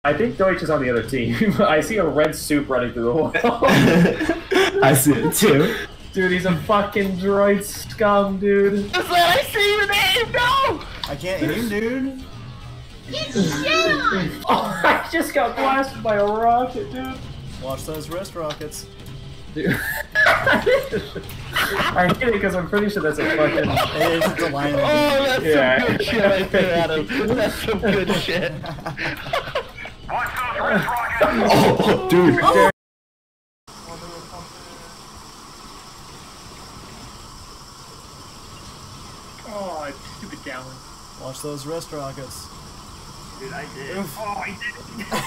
I think Deutsch is on the other team. I see a red soup running through the wall. I see it too. Dude, he's a fucking droid scum, dude. Just let I see your name, no! I can't aim, dude. Get shot! Oh, I just got blasted by a rocket, dude. Watch those wrist rockets. Dude. I hit it because I'm pretty sure that's a fucking... It is, it's a line of Oh, that's Yeah. some good shit right there, Adam. That's some good shit. Watch those wrist rockets! Oh, dude. Oh. Oh, stupid gallon. Watch those wrist rockets. Dude, I did. Oh, I did.